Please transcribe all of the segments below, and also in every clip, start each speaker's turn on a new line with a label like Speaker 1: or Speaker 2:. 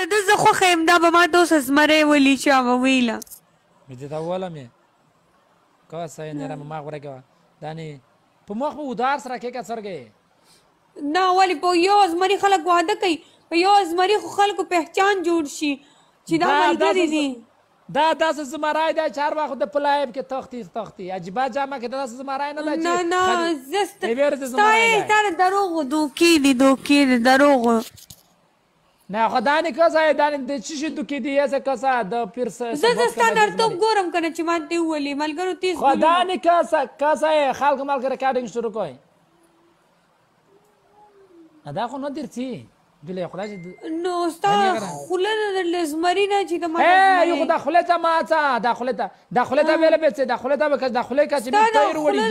Speaker 1: د زه خوښه یم دا به ما ته اوس زمری ولي چا به ویله
Speaker 2: مې دې ته وولم یې که صحیح نه ما غوره کوه دا نه په مخ به ودار سره کېږه څرګې
Speaker 1: نه ولې په یو زمري خلک واده کوي په یو زمري خو خلکو پهچان جوړ شي چې دا ملګري دي
Speaker 2: دا داسې زمری دی چې هر وخت د پلایب کې تختی عجیبه جامه کې داسې زمری نه دی چې
Speaker 1: نه زه ستا د دروغو دوکې دي دروغو
Speaker 2: نه خو دا نه کسه دا د څه شي دوکې دي یسه کسه د پیر
Speaker 1: زه ستا نرتوب ګورم که نه چې ما دې وولي ملګرو تیز
Speaker 2: خو دا نه کسه خلک ملک ریکارډینګ شروع کوي دا خو نه درځي دلې خدای
Speaker 1: نو ستا خوله د زمري نه چې د ما
Speaker 2: یو خو دا خوله ته ماته دا خوله ته ویله بېڅې دا خوله ته دا خوله که چې مې تیر وړي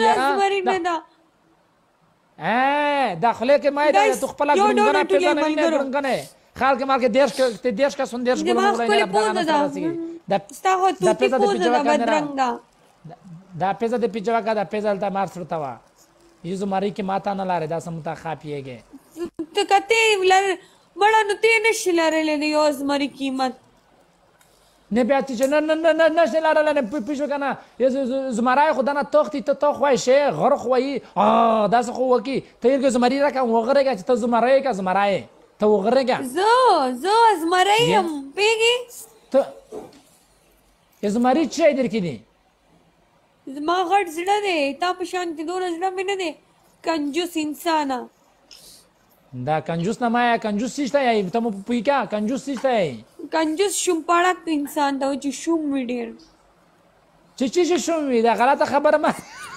Speaker 2: دا خوله کې ما دا تو خپله ګرنګنه پیزه نه وینې ګرنګنه خلک مالکې دېرش کسون دېرش ګلونه
Speaker 1: ستا خو توتي پوزه ده بدرنګه
Speaker 2: دا پیزه د پیجوه که دا پیزه هلته مار سرته وه یو زمري کې ماته نه لارې دا سمته خاپیږي
Speaker 1: ته کته بڑا نو ته نشي لرلې د یو زمري قیمت
Speaker 2: نه بیا چې نه نشي لرلې نه پېښو کنه زمری خو دنه تختی ته تو خوای شي غر خوای داس خو وکی ته یو زمری راکا وغره چې ته زمری کا زمری ته وغره
Speaker 1: زه زمری هم پیږي
Speaker 2: ته زمری چې درکې دي
Speaker 1: زما غټ زړه دی تا په شان دي دونه زړه مې نه دی کنجوس انسانه
Speaker 2: دا کنجوس نه ما کنجوس شته یا ته مو پوي کا کنجوس شته
Speaker 1: کنجوس شومپاړک انسان دا چې شوم وي ډېر
Speaker 2: چې شوم وي دا غلطه خبره ما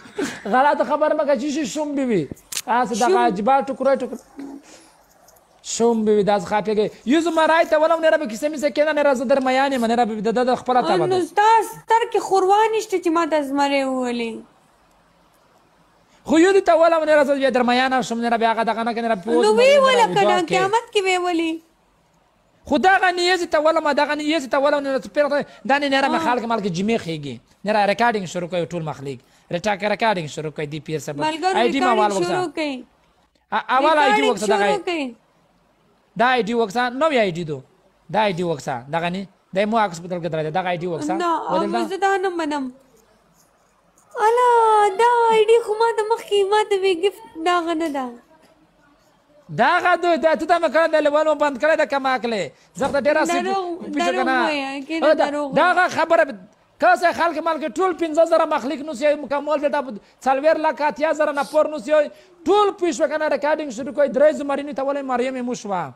Speaker 2: چې شوم وي تاسو دا عجبه ټوکره شوم وي دا خاطرګي یو زمری ته ولوم نه رب کیسه مې سکه نه راز در میانه من رب د خپل ته
Speaker 1: نو تاسو تر کې خوروان نشته چې ما د زمری ولې
Speaker 2: خو یو دې ته ولوم نه راز در میانه شوم نه بیا هغه دغه نه کنه پوز
Speaker 1: نو وی ولا کنه قیامت کې وی ولې
Speaker 2: خدا غنیه ته ولوم دا غنیه ته ولوم نه پیرته دا نه رم خلک مالک جمع خيږي نه ریکارډینګ شروع کوي ټول مخلیک ریکارډینګ شروع کوي دی پیر سبا آی ډی ما وال وکړه اول آی ډی وکړه دا آی ډی وکړه نو آی ډی دو دا آی ډی وکړه دا غنی د مو هسپتال کې درځه دا آی ډی وکړه
Speaker 1: نو زه دا نه منم الا دا آی ډی خو ما د مخکې ما ته وی گیفت دا غنه
Speaker 2: دا غدو دا ته ما کړه د لوالو بند کړه د کما کړه زغه ډیره سې دا خبره کاسه خلک مالک ټول 15000 مخلوق نو سي مکمل بیٹا څلور لک 80000 نه پور نو سي ټول پیښ وکنه ریکارډینګ شروع کوي درې زمرینه ته ولې مریم موشوا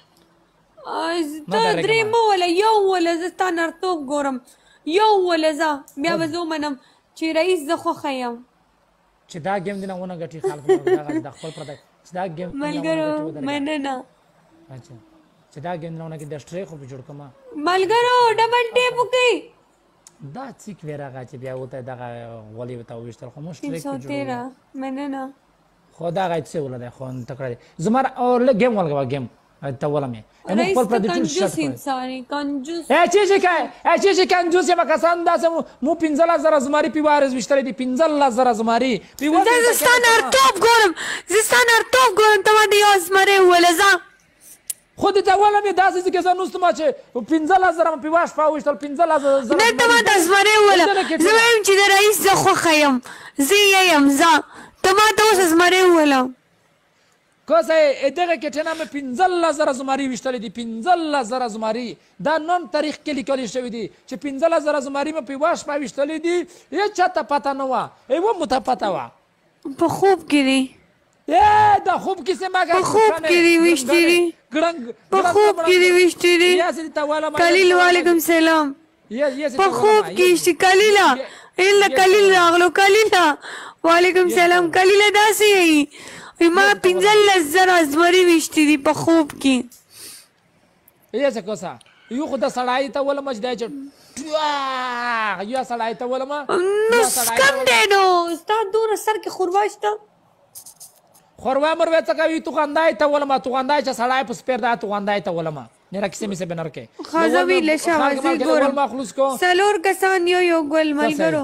Speaker 1: ته درې مو ولا یو ولا زستا نرتوب ګورم یو ولا ز بیا وزو منم چې رئیس زه خو خیم
Speaker 2: چې دا گیم دینه ونه غټي خلک د خپل پردای چې دا گیم
Speaker 1: ملګرو مننه
Speaker 2: اچھا چې دا گیم نه کې د سټری خو جوړ کما
Speaker 1: ملګرو ډبل ټیپ وکي
Speaker 2: دا څیک ورغه چې بیا وته دغه غولي وته وشتل خو مشترک جوړ
Speaker 1: مننه
Speaker 2: خدا غایت څه ولده خو تکړه زمر او له گیم ولګه گیم ته ولمه نو خپل پر دې ټول شت
Speaker 1: انسان کنجوس
Speaker 2: چې کنجوس ما کسان داسه مو 15000 زمری پیوارز وشتل دي 15000 زمری
Speaker 1: پیوارز زستان ارتوب ګورم ته ما دی زمری ولزا
Speaker 2: خود ته ولمه داسه کې زنوست ما چې 15000 پیواش پاوشتل 15000
Speaker 1: نه ته ما د زمری ولا زم چې د رئیس زه خو خیم زیم ز ته ما ته اوس زمری ولا
Speaker 2: کوسه دغه کې ټنه مې 15000 زمری وشتل دي 15000 زمری دا نن تاریخ کې لیکل شوی دي چې 15000 زمری مې پیواش پاوشتل دي هیڅ چاته پتا نه و ایو مته پتا و
Speaker 1: په خوب کې دي
Speaker 2: دا خوب کې څه ماګه
Speaker 1: په خوب کې دي وشتري په خوب کې دي وشتري کلیل وعلیکم سلام په خوب کې شي کلیلا الا کلیل راغلو کلیلا وعلیکم سلام کلیلا داسې ما 15000 زمری وشتري په خوب کې
Speaker 2: څه کوسه یو خدای سړای ته ول مجدای چې یو سړای ته ول ما
Speaker 1: نو کم دی نو ستا دور سر کې خورواشته
Speaker 2: خوروا مروه څه کوي تو غندای ته ولما تو غندای چې سړای په سپیر دا تو غندای ته ولما نه راکسه می سه بنر کې
Speaker 1: خازوی لشه وزیر ګورم
Speaker 2: مخلص کو
Speaker 1: سلور کسان یو ګل ملګرو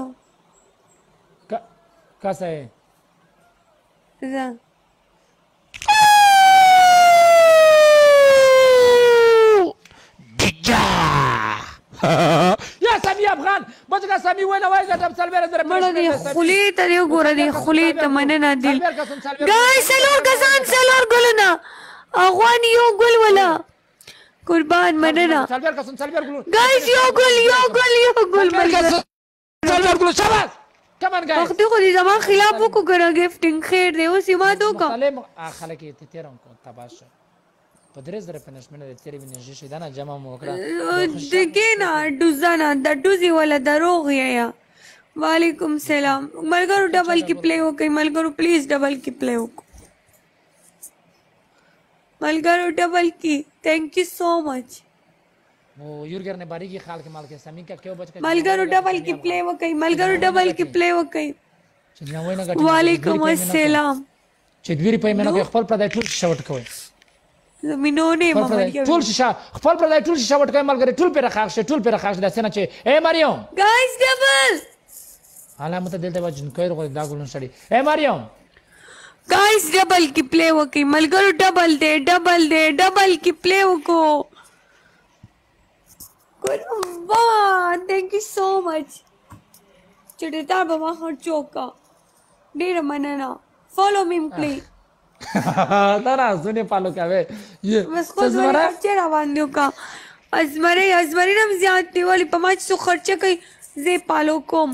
Speaker 2: کاسه
Speaker 1: زه
Speaker 2: یا سامي افغان بچا سامي وینا وای ګټم سلویر در
Speaker 1: مړه دی خلی ته دی ګوره دی خلی ته مننه دی ګای سلور کسان سلور ګلونه اغوان یو ګل ولا قربان مننه
Speaker 2: سلویر کسان سلویر ګل
Speaker 1: ګایز یو ګل
Speaker 2: سلویر ګل شاباش کمان ګایز
Speaker 1: وخت خو دې زما خلاف وکړو کنه گیفټینګ خیر دی اوس یې ما دوکا
Speaker 2: سلام خلک ته تیرم کو تباشه په درې زره پنځمنه د تیرې وینې شي دا نه جمع مو وکړه
Speaker 1: دګې نه دوزانا د دوزي ولا دروغ یا وعلیکم سلام ملګرو ډبل کې پلی وکړئ ملګرو پلیز ډبل کې پلی وکړو ملګرو ډبل کې thank you so much
Speaker 2: वो युरगर ने बारी की खाल के माल के समी का क्यों बच के
Speaker 1: मलगरो डबल की प्ले वो कहीं मलगरो डबल की प्ले वो कहीं वालेकुम अस्सलाम
Speaker 2: चदवीरी पे मैंने खपल प्रदाय टूल शवट कोई
Speaker 1: जमीनों ने
Speaker 2: टूल शिशा खपल प्रदाय टूल शवट कोई मलगरे टूल पे रखा दसना चे ए मारियम
Speaker 1: गाइस डबल
Speaker 2: علامه دلته وجن کوي رغ دا ګلون سړي ए मारियम
Speaker 1: गाइस डबल की प्ले वो कहीं मलगरो डबल दे डबल की प्ले वो को वाह थैंक यू सो मच चटेता बाबा हर चौका डेढ़ मनना फॉलो मी प्लीज
Speaker 2: ना सुने पालो क्या वे ये
Speaker 1: बस खुद वाले खर्चे रवानियों का अजमरे ना ज़्यादती वाली पमाच सो खर्चे कहीं जे पालो कोम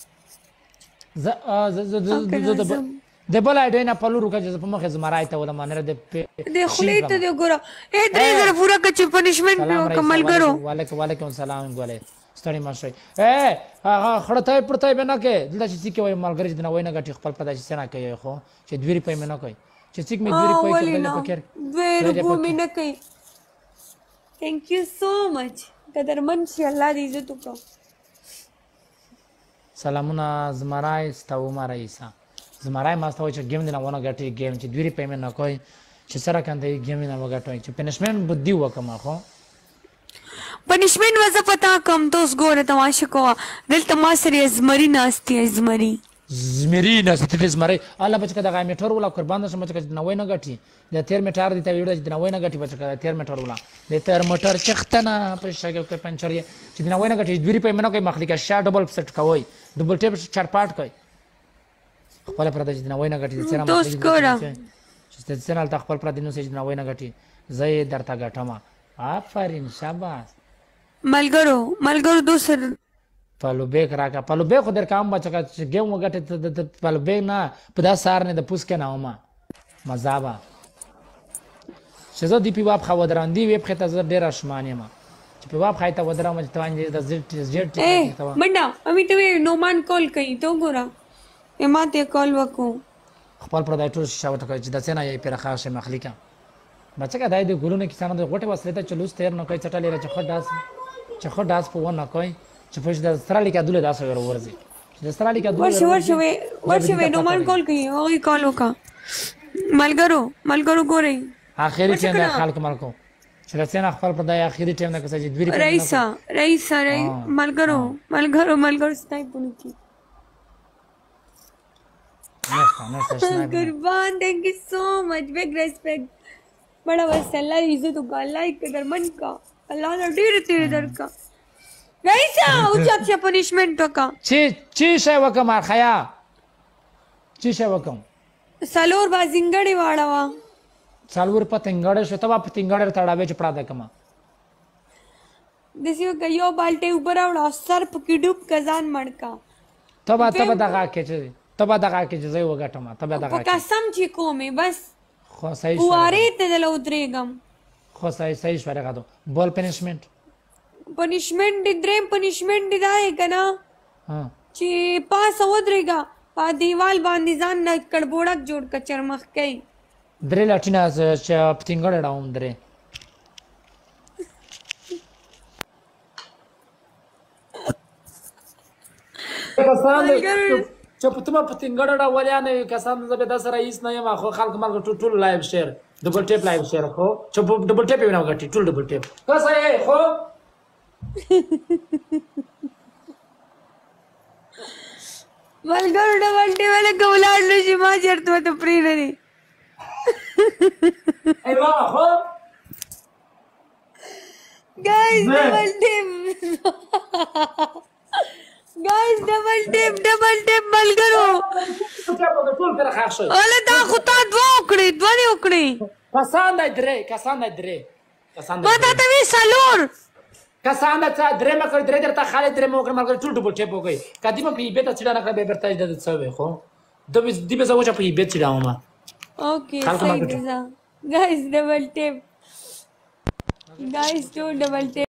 Speaker 2: دبل ايدينا پلو روکا چې په مخه زمراي ته ولا مانره د
Speaker 1: خلیت ته ګورا اے درې زره پورا کچ پنیشمنت کمل کرو
Speaker 2: وعلیکم السلام ګوله ستړي ماشه اے خړتای پرتای بنا کې دلته چې کې وای مالګری دنه وای نه غټي خپل پدای چې نه کوي خو چې دوی په مینه کوي چې څیک می دوی په کې دلته پکې
Speaker 1: دوی روپو مینه کوي thank you so much قدرمن شي الله دې عزت وکړه
Speaker 2: سلامونه زمراي ستو ما رئیسا زمراي ما ستو چې گیم نه ونه غټي گیم چې دوی په مینه کوي چې سره کنده گیم نه وګټوي چې پنشمنت بدی وکما خو
Speaker 1: پنشمنت وځه پتا کم توس ګوره تماشه کوه دلته ما سره ازمري ناشتي ازمري
Speaker 2: ستې زمري الله بچکه دغه میټر ولا قربان شم چې نه وای نه غټي د تیر میټر دي ته ویډیو چې نه وای نه غټي بچکه تیر میټر ولا د تیر موټر چختنه په شګه کې پنچر چې نه وای نه غټي دوی په مینه کوي مخلیکه شا ډبل سټ کوي ډبل ټیپ چار پارت کوي خپل پر د چې نه وای نه غټي سره
Speaker 1: توس ګوره
Speaker 2: چې سره ال خپل پر د نو چې نه وای نه غټي زې درته غټما آفرین شاباش
Speaker 1: ملګرو دوسر
Speaker 2: پالو بیک راکا پالو بیک خو در کام بچکه چې ګیم وګټه پالو بیک نه په دا سار نه د پوس کې نه ومه مزابا شزو دی پی واب خو دراندی ویب خته زر ډیر اشمانه ما چې په واب خایته ودرم چې توان دې د زیټ
Speaker 1: منډا امي ته نومان کال کوي تو ګورا ما ته کال وکړو
Speaker 2: خپل پر دایټو شاوټ کوي چې د سینا یې پر خاصه مخلیکا بچکه دای د ګورونه کسانو د غټه وسله ته چلوس تیر نه کوي چټلې را چې خو داس په ونه کوي چې په د استرالیا دوله داسه ورورځي د استرالیا دوله
Speaker 1: ورشي نومان کال کوي او کال وکا ملګرو ګورئ
Speaker 2: اخیری ټیم د خلک ملکو چې رسېنا خپل په دای اخیری ټیم د کسې دوی
Speaker 1: رئیس ملګرو ستای پونی کی قربان thank you so much big respect बड़ा बस अल्लाह की इज्जत को अल्लाह की कदरमन का अल्लाह ने ढेर तेरे दर का रईसा उच्च पनिशमेंट का
Speaker 2: ची शे वकम खया ची शे वकम
Speaker 1: सलोर बाजिंगड़े वाड़ा वा
Speaker 2: सालवर पतंगड़े शो तवा पतंगड़े तड़ावे चपड़ा दे कमा
Speaker 1: देसियो कयो बाल्टे ऊपर आवड़ा सर्प की डूब कजान मड़का
Speaker 2: तबा दगा के जय वगटमा तबा दगा के
Speaker 1: कसम छी को में बस
Speaker 2: खो सही
Speaker 1: पुआरे ते दल उतरेगम
Speaker 2: खो सही स्वरे का दो बॉल पनिशमेंट
Speaker 1: पनिशमेंट दाए कना
Speaker 2: हां
Speaker 1: ची पास उतरेगा पा दीवाल बांधी जान न कड़बोड़क जोड़ का चरमख कई
Speaker 2: दरे लाटिना च पतिंगड़ डाउन दरे कसान चपतमा पतिंगड़ डावल्या ने कसान जबे 10 रईस न यमा खो खालक माल टूल live share double tap live share खो चप डबल टेप बिना गटी टूल डबल टेप कसा है खो
Speaker 1: मलगड़ डबल टेप वाले गौलाड लो जी मा जरतो तो प्री नरी
Speaker 2: ए वाह खो
Speaker 1: guys double tap guys double tap मलګرو
Speaker 2: ټول پر خاص شو
Speaker 1: ولې دا خو تا دوه وکړي
Speaker 2: کسان درې
Speaker 1: ما ته وی سالور
Speaker 2: کسان درې مکر درې درته خالد درې مکر مکر ټول ډبل ټیپ وګي کدی ما په بیت چډا نه کړې به برتاج د څه وې خو د دې به زوچ په بیت چډا ما
Speaker 1: اوکې صحیح ده guys double tap guys double tape